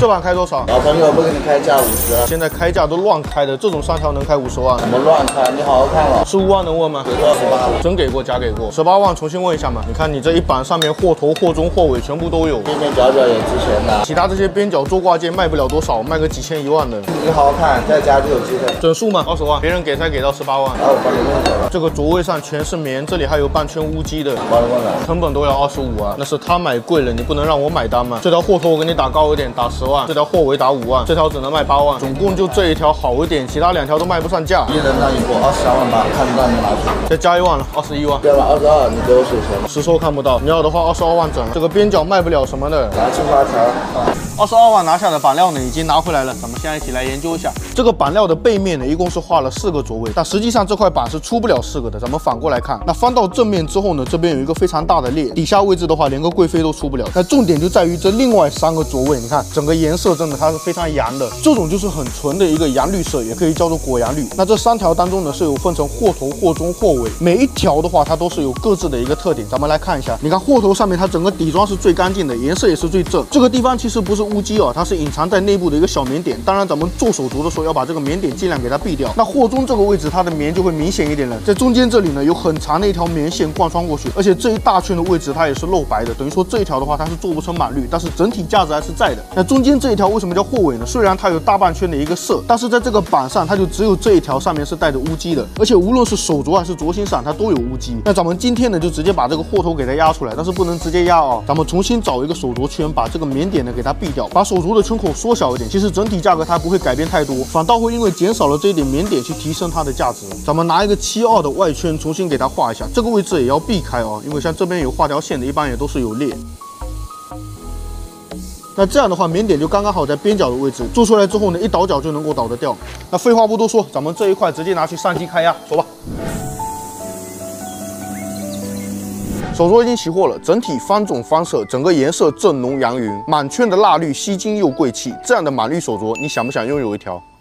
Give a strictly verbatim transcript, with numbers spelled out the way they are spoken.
这版开多少？ 老朋友不给你开价五十， 现在开价都乱开的，这种三条能开五十万？ 怎么乱开？你好好看了。 十五万能问吗？ 给多少？十八万。 真给过，假给过。十八万重新问一下嘛？你看你这一版上面货头、货中、货尾全部都有， 边边角角也值钱的。 其他这些边角桌挂件卖不了多少，卖个几千一万的。 你好好看，再加就有机会。 整数嘛，二十万，别人给才给到十八万。 然后我帮你问走了。 这个座位上全是棉，这里还有半圈乌鸡的， 帮你问了。 成本都要二十五啊，那是他买贵了，你不能让我买单吗？这条货头我给你打高一点，打十万，这条货尾打五万，这条只能卖八万，总共就这一条好一点，其他两条都卖不上价。 一人让你过二十三万八，看不到你拿去。 再加一万了，二十一万。 对吧？二十二，你给我水钱。 实售看不到，你要的话二十二万整。这个边角卖不了什么的， 拿青花条。 二十二万拿下的板料呢，已经拿回来了，咱们现在一起来研究一下。这个板料的背面呢，一共是画了四个座位，但实际上这块板是出不了四个的。咱们反过来看，那翻到正面之后呢，这边有一个非常大的裂，底下位置的话，连个贵妃都出不了。那重点就在于这另外三个座位，你看整个颜色真的它是非常洋的，这种就是很纯的一个洋绿色，也可以叫做果洋绿。那这三条当中呢，是有分成货头、货中、货尾，每一条的话，它都是有各自的一个特点。咱们来看一下，你看货头上面它整个底妆是最干净的，颜色也是最正。这个地方其实不是乌鸡哦，它是隐藏在内部的一个小棉点。当然，咱们做手镯的时候要把这个棉点尽量给它避掉。那货中这个位置，它的棉就会明显一点了，在中间这里呢有很长的一条棉线贯穿过去，而且这一大圈的位置它也是露白的，等于说这一条的话它是做不成满绿，但是整体价值还是在的。那中间这一条为什么叫货尾呢？虽然它有大半圈的一个色，但是在这个板上它就只有这一条上面是带着乌鸡的，而且无论是手镯还是镯心上它都有乌鸡。那咱们今天呢就直接把这个货头给它压出来，但是不能直接压哦，咱们重新找一个手镯圈，把这个棉点呢给它避掉，把手镯的圈口缩小一点。其实整体价格它不会改变太多，反倒会因为减少了这一点棉点去提升它的价值。咱们拿一个七二的外圈重新给它画一下，这个位置也要避开哦，因为像这边有画条线的，一般也都是有裂。那这样的话，棉点就刚刚好在边角的位置，做出来之后呢，一倒角就能够倒得掉。那废话不多说，咱们这一块直接拿去上机开压，走吧。手镯已经起货了，整体方种方色，整个颜色正浓洋匀，满圈的蜡绿吸睛又贵气，这样的满绿手镯，你想不想拥有一条？